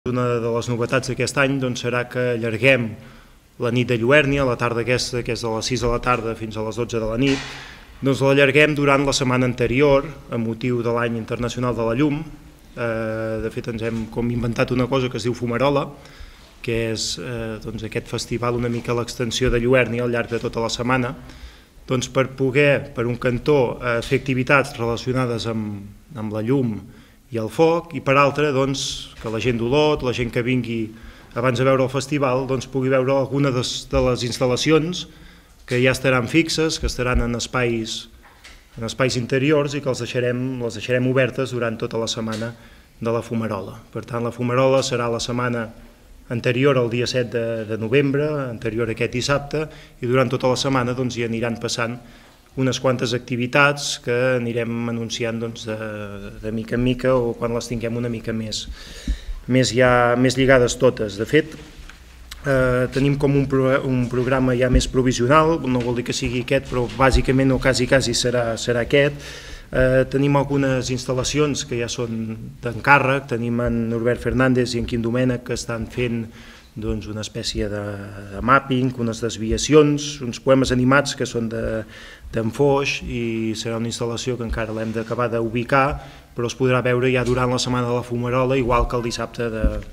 Una de les novetats d'aquest any serà que allarguem la nit de Lluèrnia, la tarda aquesta, que és de les 6 de la tarda fins a les 12 de la nit, l'allarguem durant la setmana anterior, amb motiu de l'any internacional de la llum. De fet, ens hem inventat una cosa que es diu Fumarola, que és aquest festival una mica a l'extensió de Lluèrnia al llarg de tota la setmana, per poder, per un cantó, fer activitats relacionades amb la llum i el foc, i per altra que la gent d'Olot, la gent que vingui abans de veure el festival, pugui veure alguna de les instal·lacions que ja estaran fixes, que estaran en espais interiors i que les deixarem obertes durant tota la setmana de la Fumarola. Per tant, la Fumarola serà la setmana anterior al dia 7 de novembre, anterior a aquest dissabte, i durant tota la setmana hi aniran passant unes quantes activitats que anirem anunciant de mica en mica o quan les tinguem una mica més lligades totes. De fet, tenim com un programa ja més provisional, no vol dir que sigui aquest, però bàsicament o quasi serà aquest. Tenim algunes instal·lacions que ja són d'encàrrec, tenim en Norbert Fernández i en Quim Domènech que estan fent una espècie de mapping, unes desviacions, uns poemes animats que són d'en Foix, i serà una instal·lació que encara l'hem d'acabar d'ubicar, però es podrà veure ja durant la setmana de la Fumarola, igual que el dissabte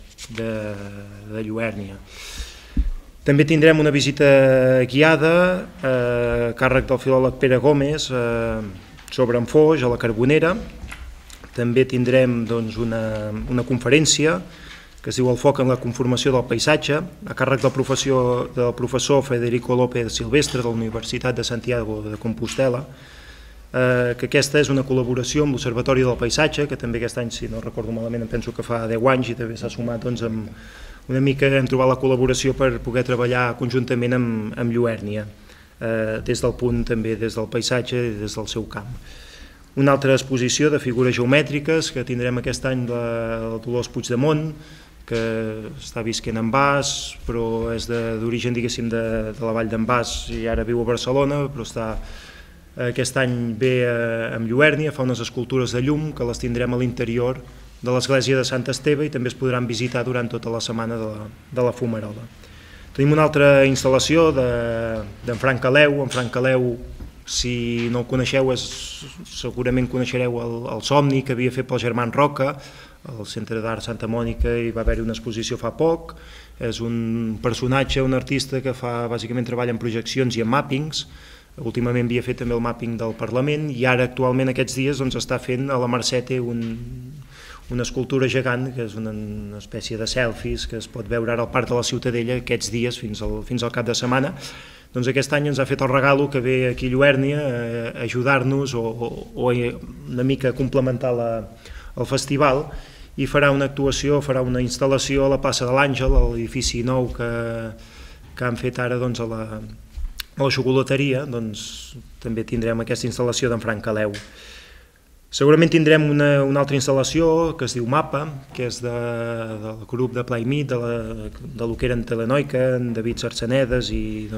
de Lluèrnia. També tindrem una visita guiada a càrrec del filòleg Pere Gómez sobre en Foix, a la Carbonera. També tindrem una conferència que es diu El foc en la conformació del paisatge, a càrrec del professor Federico López Silvestre de la Universitat de Santiago de Compostela, que aquesta és una col·laboració amb l'Observatori del Paisatge, que també aquest any, si no recordo malament, em penso que fa 10 anys i també s'ha sumat amb una mica, hem trobat la col·laboració per poder treballar conjuntament amb Lluèrnia, des del punt també des del paisatge i des del seu camp. Una altra exposició de figures geomètriques que tindrem aquest any de Dolors Puigdemont, que està visquent en Bas, però és d'origen, diguéssim, de la vall d'en Bas i ara viu a Barcelona, però aquest any ve amb Lluèrnia, fa unes escultures de llum que les tindrem a l'interior de l'església de Sant Esteve i també es podran visitar durant tota la setmana de la Fumarola. Tenim una altra instal·lació d'en Frank Caleu. En Frank Caleu, si no el coneixeu, segurament coneixereu el somni que havia fet pel Germán Roca, al Centre d'Art Santa Mònica, i va haver-hi una exposició fa poc. És un personatge, un artista que bàsicament treballa en projeccions i en màpings. Últimament havia fet també el màping del Parlament i ara actualment aquests dies està fent a la Mercè una escultura gegant, que és una espècie de selfies que es pot veure ara al Parc de la Ciutadella aquests dies fins al cap de setmana. Aquest any ens ha fet el regalo que ve aquí a Lluèrnia a ajudar-nos o una mica a complementar el festival, i farà una actuació, farà una instal·lació a la plaça de l'Àngel, a l'edifici nou que han fet ara a la xocolateria. També tindrem aquesta instal·lació d'en Frank Caleu. Segurament tindrem una altra instal·lació que es diu Mapa, que és del grup de Playmit, de lo que era en Telenoica, en David Sarsenedes i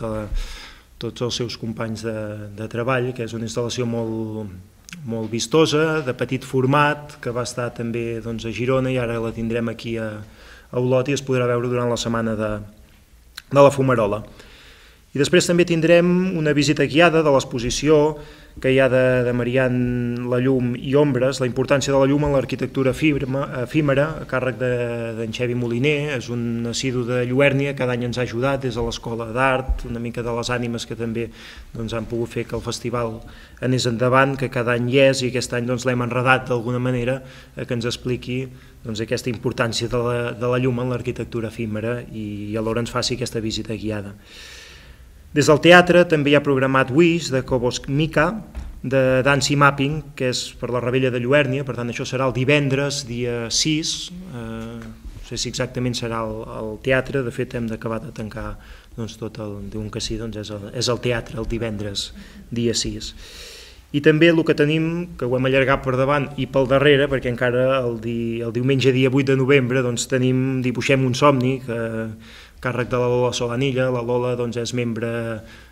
tots els seus companys de treball, que és una instal·lació molt vistosa, de petit format, que va estar també a Girona i ara la tindrem aquí a Olot i es podrà veure durant la setmana de la Fumarola. I després també tindrem una visita guiada de l'exposició que hi ha de Marian La llum i ombres, la importància de la llum en l'arquitectura efímera, a càrrec d'en Xevi Moliner. És un assidu de Lluèrnia, cada any ens ha ajudat des de l'Escola d'Art, una mica de les ànimes que també han pogut fer que el festival anés endavant, que cada any hi és, i aquest any l'hem enredat d'alguna manera que ens expliqui aquesta importància de la llum en l'arquitectura efímera i alhora ens faci aquesta visita guiada. Des del teatre també hi ha programat Wish, de Kobosk Mika, de Dance i Mapping, que és per la Rebella de Lluèrnia. Per tant, això serà el divendres, dia 6, no sé si exactament serà al teatre, de fet hem d'acabar de tancar tot diuen que sí, és el teatre el divendres, dia 6. I també el que tenim, que ho hem allargat per davant i pel darrere, perquè encara el diumenge dia 8 de novembre dibuixem un somni, que càrrec de la Lola Solanilla. La Lola és membre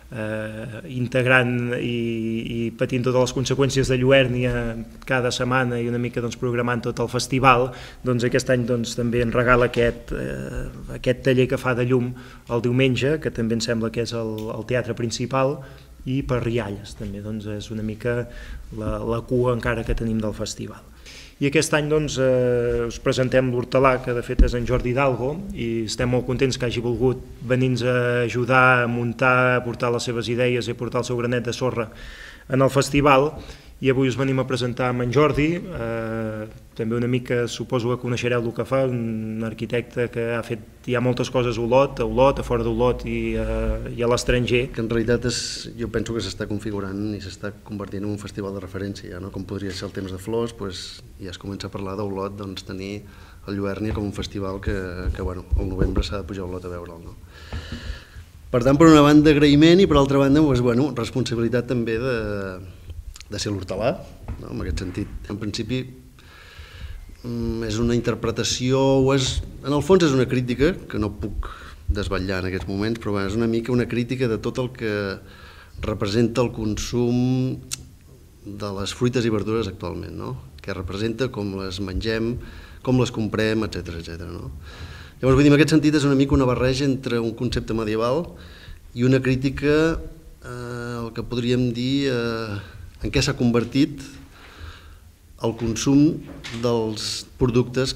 integrant i patint totes les conseqüències de Lluèrnia cada setmana i una mica programant tot el festival, doncs aquest any també ens regala aquest taller que fa de llum el diumenge, que també em sembla que és el teatre principal, i per Rialles també, és una mica la cua encara que tenim del festival. I aquest any us presentem l'hortelà, que de fet és en Jordi Hidalgo, i estem molt contents que hagi volgut venir-nos a ajudar a muntar, a portar les seves idees i a portar el seu granet de sorra en el festival. I avui us venim a presentar amb en Jordi, també una mica, suposo que coneixereu el que fa, un arquitecte que ha fet ja moltes coses a Olot, a fora d'Olot i a l'estranger. Que en realitat jo penso que s'està configurant i s'està convertint en un festival de referència, no? Com podria ser el Temps de Flors, ja es comença a parlar d'Olot, tenir el Lluèrnia com un festival que al novembre s'ha de pujar a Olot a veure'l. Per tant, per una banda agraïment i per altra banda responsabilitat també de ser l'hortelà, en aquest sentit. En principi és una interpretació, en el fons és una crítica, que no puc desvetllar en aquests moments, però és una mica una crítica de tot el que representa el consum de les fruites i verdures actualment, que representa com les mengem, com les comprem, etc. Llavors, en aquest sentit, és una mica una barreja entre un concepte medieval i una crítica, el que podríem dir, en què s'ha convertit el consum dels productes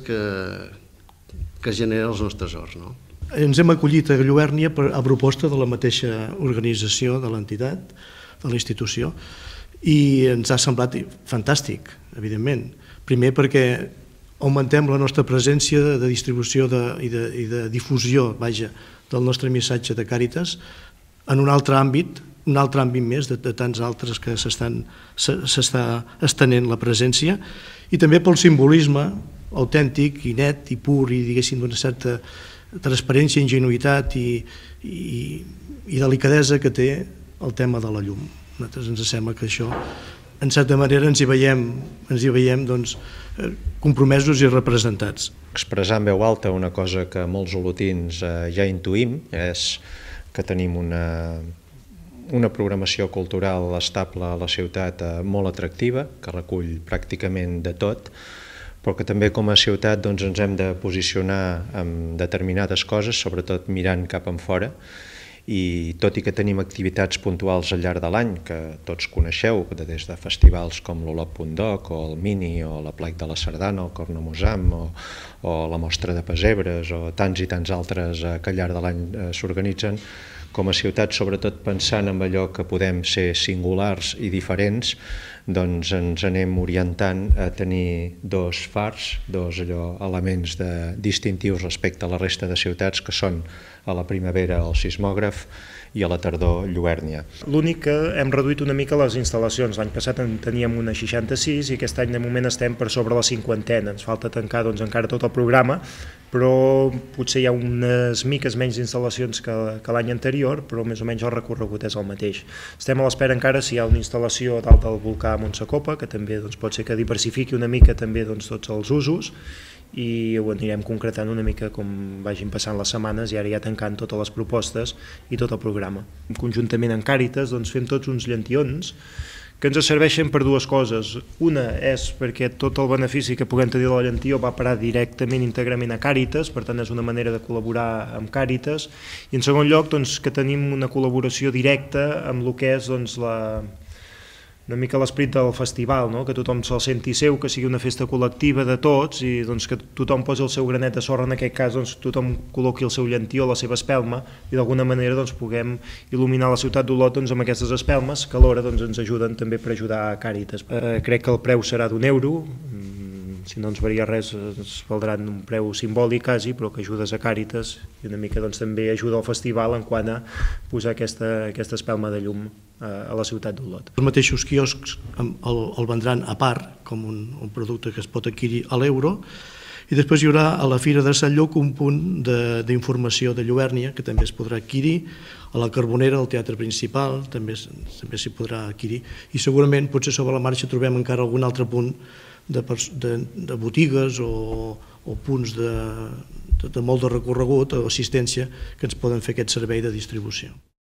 que generen els nostres horts. Ens hem acollit a Lluèrnia a proposta de la mateixa organització de l'entitat, de la institució, i ens ha semblat fantàstic, evidentment. Primer perquè augmentem la nostra presència de distribució i de difusió del nostre missatge de Càritas en un altre àmbit més de tants altres que s'està estenent la presència, i també pel simbolisme autèntic i net i pur i diguéssim d'una certa transparència, ingenuïtat i delicadesa que té el tema de la llum. A nosaltres ens sembla que això, en certa manera, ens hi veiem compromesos i representats. Expressar en veu alta una cosa que molts olotins ja intuïm, és que tenim una programació cultural estable a la ciutat molt atractiva, que recull pràcticament de tot, però que també com a ciutat ens hem de posicionar en determinades coses, sobretot mirant cap enfora, i tot i que tenim activitats puntuals al llarg de l'any, que tots coneixeu, des de festivals com l'Olot.doc, o el Mini, o la Plec de la Sardana, o el Cornamusam, o la Mostra de Pessebres, o tants i tants altres que al llarg de l'any s'organitzen, com a ciutat, sobretot pensant en allò que podem ser singulars i diferents, doncs ens anem orientant a tenir dos fars, dos elements distintius respecte a la resta de ciutats, que són a la primavera el sismògraf i a la tardor Lluèrnia. L'únic que hem reduït una mica les instal·lacions. L'any passat en teníem unes 66 i aquest any de moment estem per sobre la 50. Ens falta tancar encara tot el programa, però potser hi ha unes miques menys instal·lacions que l'any anterior, però més o menys el recorregut és el mateix. Estem a l'espera encara si hi ha una instal·lació dalt del volcà Montsacopa, que també pot ser que diversifiqui una mica també tots els usos, i ho anirem concretant una mica com vagin passant les setmanes i ara ja tancant totes les propostes i tot el programa. Conjuntament amb Càritas fem tots uns llentions que ens serveixen per dues coses. Una és perquè tot el benefici que puguem tenir de la llentia va parar directament, íntegrament a Càritas, per tant és una manera de col·laborar amb Càritas, i en segon lloc que tenim una col·laboració directa amb el que és una mica l'esperit del festival, que tothom se'l senti seu, que sigui una festa col·lectiva de tots i que tothom posi el seu granet de sorra, en aquest cas tothom col·loqui el seu llentió, la seva espelma, i d'alguna manera puguem il·luminar la ciutat d'Olot amb aquestes espelmes, que alhora ens ajuden també per ajudar a Càritas. Crec que el preu serà d'€1, si no ens varia res ens valdrà un preu simbòlic quasi, però que ajudes a Càritas i una mica també ajuda al festival en quant a posar aquesta espelma de llum a la ciutat d'Olot. Els mateixos quioscs el vendran a part, com un producte que es pot adquirir a l'euro, i després hi haurà a la Fira de Sant Lluc un punt d'informació de Lluèrnia, que també es podrà adquirir, a la Carbonera, al Teatre Principal, també s'hi podrà adquirir, i segurament potser sobre la marxa trobem encara algun altre punt de botigues o punts de molt de recorregut o assistència que ens poden fer aquest servei de distribució.